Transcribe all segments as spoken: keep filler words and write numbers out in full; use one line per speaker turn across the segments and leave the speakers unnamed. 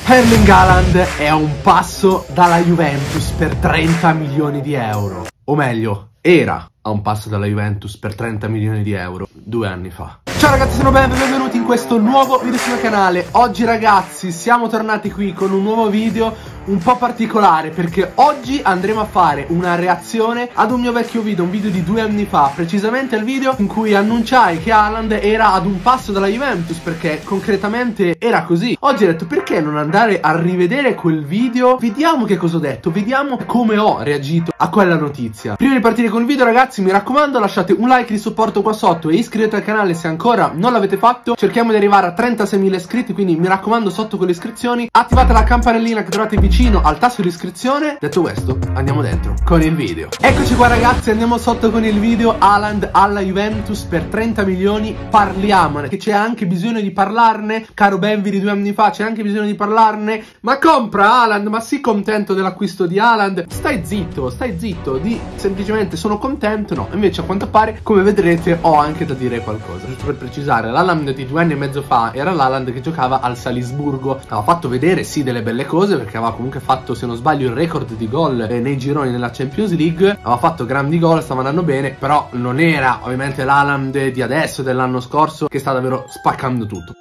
Erling Haaland è a un passo dalla Juventus per trenta milioni di euro. O meglio, era a un passo dalla Juventus per trenta milioni di euro due anni fa. Ciao ragazzi, sono Ben, benvenuti in questo nuovo video sul canale. Oggi ragazzi siamo tornati qui con un nuovo video un po' particolare, perché oggi andremo a fare una reazione ad un mio vecchio video, un video di due anni fa, precisamente il video in cui annunciai che Haaland era ad un passo dalla Juventus, perché concretamente era così. Oggi ho detto perché non andare a rivedere quel video, vediamo che cosa ho detto, vediamo come ho reagito a quella notizia. Prima di partire con il video ragazzi, mi raccomando, lasciate un like di supporto qua sotto e iscrivetevi al canale se ancora non l'avete fatto. Cerchiamo di arrivare a trentaseimila iscritti, quindi mi raccomando, sotto con le iscrizioni attivate la campanellina che trovate vicino al tasto di iscrizione. Detto questo, andiamo dentro con il video. Eccoci qua ragazzi, andiamo sotto con il video. Haaland alla Juventus per trenta milioni, parliamone, che c'è anche bisogno di parlarne. Caro Benvi di due anni fa, c'è anche bisogno di parlarne. Ma compra Haaland, ma sii contento dell'acquisto di Haaland. Stai zitto, stai zitto, di semplicemente sono contento. No, invece a quanto pare, come vedrete, ho anche da dire qualcosa. Giusto per precisare, l'Haaland di due anni e mezzo fa era l'Haaland che giocava al Salisburgo. Aveva fatto vedere sì delle belle cose, perché aveva comunque fatto, se non sbaglio, il record di gol eh, nei gironi nella Champions League. Aveva fatto grandi gol, stava andando bene, però non era ovviamente l'Haaland di adesso, dell'anno scorso, che sta davvero spaccando tutto.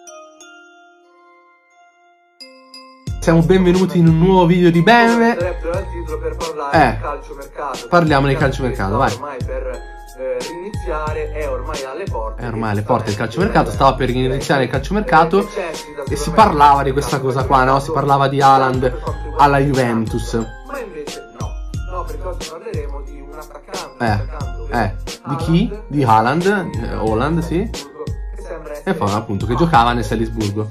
Siamo benvenuti in un nuovo video di Benve.
Per parlare
eh,
di calciomercato.
Parliamo di calciomercato, vai.
Ormai per eh, iniziare è ormai alle porte.
È ormai alle porte il calciomercato, stava per iniziare il calciomercato e si parlava di questa cosa qua, no? Si parlava di Haaland alla Juventus.
Ma invece no, no, perché oggi parleremo di un attaccante.
Eh, eh, di chi? Di Haaland, eh, Haaland, sì. E poi appunto che giocava nel Salisburgo.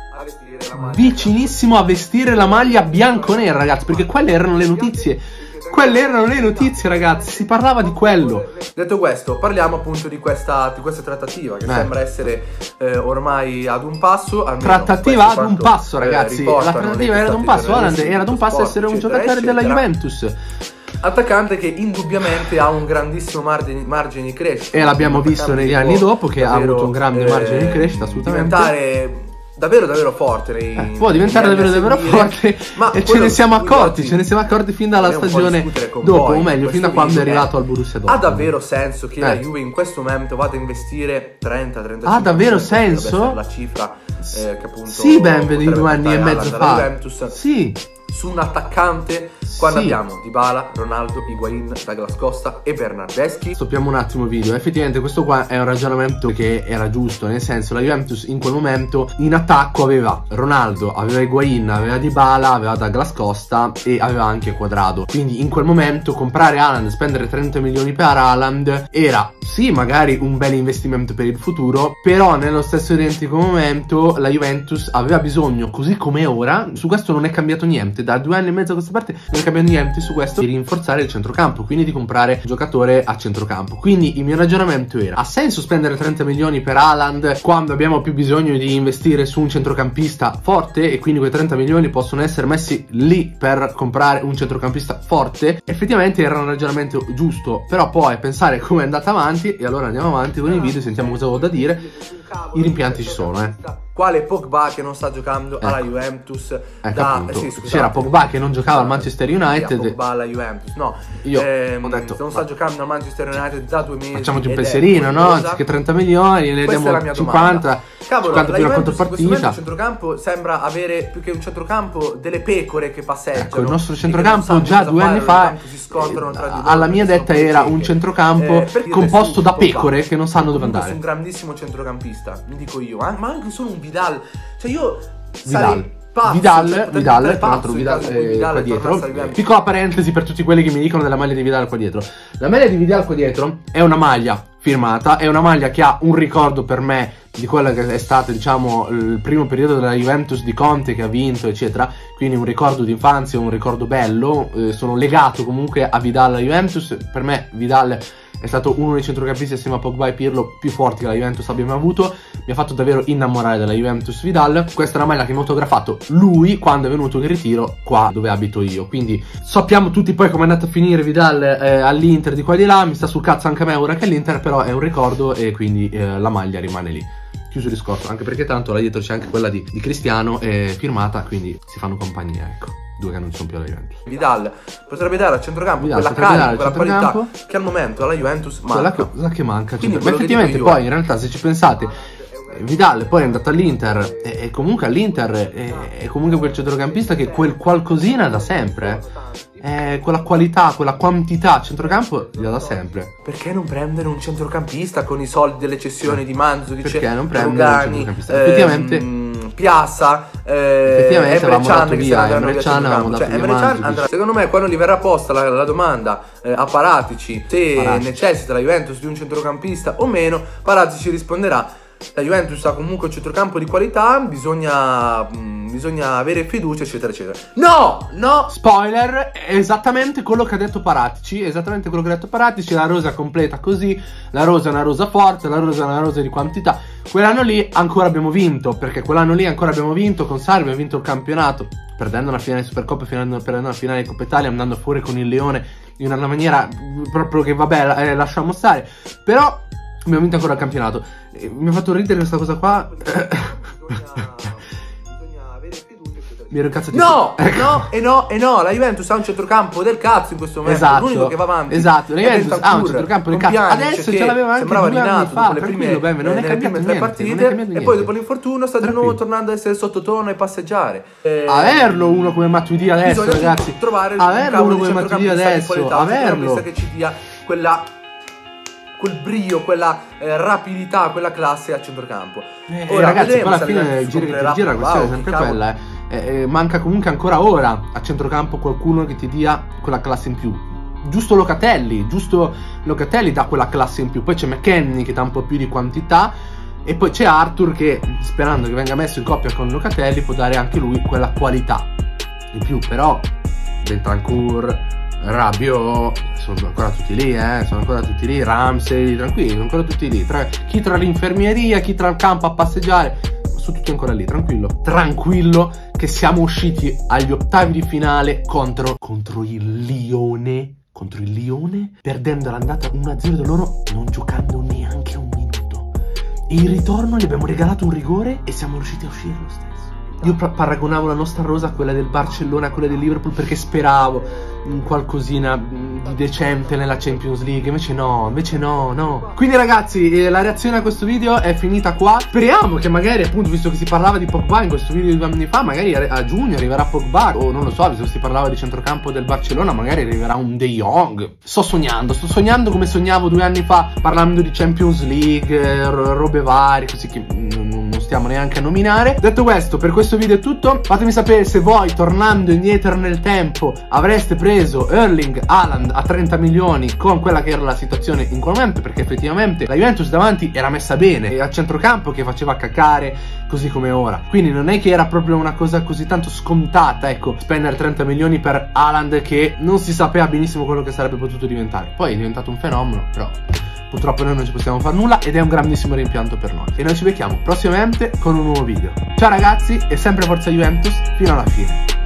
Vicinissimo a vestire la maglia bianco-nera ragazzi, perché quelle erano le notizie. Quelle erano le notizie ragazzi, si parlava di quello.
Detto questo, parliamo appunto di questa, di questa trattativa che eh. sembra essere eh, ormai ad un passo.
Trattativa ad un passo ragazzi, eh, la trattativa era ad un passo, Haaland era ad un passo a essere un giocatore della Juventus.
Attaccante che indubbiamente ha un grandissimo margine, margine di crescita.
E l'abbiamo visto negli anni dopo che ha avuto un grande eh, margine di crescita, assolutamente.
Diventare davvero davvero forte nei,
eh, può diventare davvero davvero forte, ma e ce ne siamo accorti, ce ne siamo accorti fin dalla stagione dopo, o meglio fin da quando è arrivato al Borussia Dortmund.
Ha davvero senso che eh. la Juve in questo momento vada a investire trenta trentacinque?
Ha davvero senso?
La cifra eh, che appunto
sì, ben di due anni e mezzo fa.
Juventus.
Sì.
Su un attaccante quando
sì.
abbiamo Dybala, Ronaldo, Higuain, Douglas Costa e Bernardeschi.
Stoppiamo un attimo il video. Effettivamente questo qua è un ragionamento che era giusto, nel senso la Juventus in quel momento in attacco aveva Ronaldo, aveva Higuain, aveva Dybala, aveva Douglas Costa e aveva anche Quadrado. Quindi in quel momento comprare Haaland, spendere trenta milioni per Haaland era sì magari un bel investimento per il futuro, però nello stesso identico momento la Juventus aveva bisogno, così come ora, su questo non è cambiato niente da due anni e mezzo a questa parte, non è cambiato niente su questo, di rinforzare il centrocampo, quindi di comprare un giocatore a centrocampo. Quindi il mio ragionamento era: ha senso spendere trenta milioni per Haaland quando abbiamo più bisogno di investire su un centrocampista forte, e quindi quei trenta milioni possono essere messi lì per comprare un centrocampista forte? Effettivamente era un ragionamento giusto, però poi pensare come è andata avanti, e allora andiamo avanti con il video, sentiamo cosa ho da dire. I rimpianti ci sono, eh.
Quale Pogba che non sta giocando ecco. alla Juventus
ecco
da,
eh, sì, c'era Pogba che non giocava al Manchester United.
Pogba alla Juventus, no,
io
ehm,
ho detto
non sta giocando al Manchester United da due mesi.
Facciamoci un pensierino, no? Anziché trenta milioni ne diamo cinquanta.
Cavolo,
cinquanta più la
contropartita. Il centrocampo sembra avere più che un centrocampo delle pecore che passeggiano.
Ecco, il nostro centrocampo già due anni fa eh, alla mia detta era un centrocampo eh, composto da pecore che non sanno dove andare.
Un grandissimo centrocampista, mi dico io, eh? Ma anche solo un Vidal. Cioè io
Vidal Pazzo, Vidal, Vidal, tra l'altro Vidal, eh, Vidal qua dietro. Piccola parentesi per tutti quelli che mi dicono della maglia di Vidal qua dietro. La maglia di Vidal qua dietro è una maglia firmata, è una maglia che ha un ricordo per me di quello che è stato, diciamo, il primo periodo della Juventus di Conte, che ha vinto eccetera, quindi un ricordo di infanzia, un ricordo bello. eh, sono legato comunque a Vidal alla Juventus. Per me Vidal è stato uno dei centrocampisti assieme a Pogba e Pirlo più forti che la Juventus abbia mai avuto. Mi ha fatto davvero innamorare della Juventus Vidal. Questa è una maglia che mi ha autografato lui quando è venuto in ritiro qua dove abito io, quindi sappiamo tutti poi come è andato a finire Vidal eh, all'Inter di qua e di là. Mi sta sul cazzo anche a me ora che è l'Inter, però è un ricordo e quindi eh, la maglia rimane lì. chiuso il discorso, anche perché tanto là dietro c'è anche quella di, di Cristiano eh, firmata, quindi si fanno compagnia, ecco. Due che non sono più alla Juventus.
Vidal potrebbe dare al centrocampo
Vidal
quella carica, quella qualità che al momento alla Juventus manca.
Quella che, che manca.
Quindi
Ma effettivamente poi in realtà se ci pensate, Vidal poi è andato all'Inter e, e comunque all'Inter è, è comunque quel centrocampista che quel qualcosina da sempre, eh, quella qualità, quella quantità a centrocampo gli dà da sempre.
Perché non prendere un centrocampista con i soldi delle cessioni eh. di Mandzukic,
perché non prendere un centrocampista?
Ehm, effettivamente Piazza, eh,
effettivamente
Emre Can,
via, Emre Can avevamo dato
cioè, Emre Can andrà. Secondo me quando gli verrà posta la, la domanda eh, a Paratici se Paratici. necessita la Juventus di un centrocampista o meno, Paratici risponderà: la Juventus ha comunque un centrocampo di qualità, bisogna, mh, bisogna avere fiducia, eccetera eccetera. No, no.
Spoiler, è esattamente quello che ha detto Paratici, esattamente quello che ha detto Paratici. La rosa completa così, la rosa è una rosa forte, la rosa è una rosa di quantità. Quell'anno lì ancora abbiamo vinto, perché quell'anno lì ancora abbiamo vinto, con Sarri abbiamo vinto il campionato, perdendo una finale di Supercoppa, perdendo una finale di Coppa Italia, andando fuori con il Leone in una maniera proprio che vabbè eh, lasciamo stare, però abbiamo vinto ancora il campionato. E mi ha fatto ridere questa cosa qua. Mi ero incazzato.
No, no, e no, e no. La Juventus ha un centrocampo del cazzo in questo momento.
Esatto,
l'unico che va avanti.
Esatto, la Juventus ha un centrocampo del cazzo. Adesso ce l'aveva anche
sembrava
due anni fa.
dopo le prime,
beh, non è cambiato
tre
niente,
partite.
non è
e poi dopo l'infortunio sta di nuovo tornando ad essere sottotono e passeggiare.
Eh, averlo uno come Matuidi adesso, ragazzi.
Trovare
averlo uno come Matuidi adesso. Averlo.
Che ci dia quella quel brio, quella eh, rapidità, quella classe a centrocampo.
Eh, Ora, ragazzi, poi alla fine gira che ti gira, la questione è sempre quella, eh. Eh, manca comunque ancora ora a centrocampo qualcuno che ti dia quella classe in più. Giusto Locatelli, giusto Locatelli dà quella classe in più. Poi c'è McKennie che dà un po' più di quantità. E poi c'è Arthur che, sperando che venga messo in coppia con Locatelli, può dare anche lui quella qualità in più. Però Bentancur, Rabiot sono ancora tutti lì, eh, sono ancora tutti lì, Ramsey, tranquilli, sono ancora tutti lì, tra, chi tra l'infermieria, chi tra il campo a passeggiare, sono tutti ancora lì, tranquillo, tranquillo che siamo usciti agli ottavi di finale contro, contro il Lione, contro il Lione, perdendo l'andata uno a zero da loro, non giocando neanche un minuto, e il ritorno gli abbiamo regalato un rigore e siamo riusciti a uscire lo stesso. Io paragonavo la nostra rosa a quella del Barcellona, a quella del Liverpool, perché speravo in qualcosina di decente nella Champions League. Invece no, invece no, no. Quindi ragazzi, eh, la reazione a questo video è finita qua. Speriamo che magari, appunto, visto che si parlava di Pogba in questo video di due anni fa, magari a giugno arriverà Pogba, o non lo so, visto che si parlava di centrocampo del Barcellona, magari arriverà un De Jong. Sto sognando, sto sognando come sognavo due anni fa, parlando di Champions League, robe varie, così che non stiamo neanche a nominare. Detto questo, per questo video è tutto. Fatemi sapere se voi, tornando indietro nel tempo, avreste preso Erling Haaland a trenta milioni con quella che era la situazione in quel momento, perché effettivamente la Juventus davanti era messa bene e a centrocampo che faceva cacare così come ora. Quindi non è che era proprio una cosa così tanto scontata, ecco, spendere trenta milioni per Haaland che non si sapeva benissimo quello che sarebbe potuto diventare. Poi è diventato un fenomeno, però purtroppo noi non ci possiamo fare nulla ed è un grandissimo rimpianto per noi. E noi ci becchiamo prossimamente con un nuovo video. Ciao ragazzi e sempre forza Juventus fino alla fine.